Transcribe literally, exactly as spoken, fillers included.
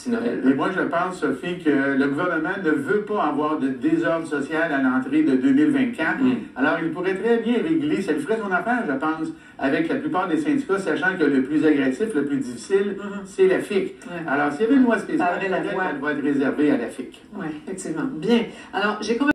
d'ici Noël. Et moi, je pense, Sophie, que le gouvernement ne veut pas avoir de désordre social à l'entrée de deux mille vingt-quatre. Mm. Alors, il pourrait très bien régler, ça lui ferait son affaire, je pense, avec la plupart des syndicats, sachant que le plus agressif, le plus difficile, mm-hmm. c'est la F I C. Ouais. Alors, s'il y avait une loi spéciale, elle va être réservée à la F I C. Oui, effectivement. Bien. Alors, j'ai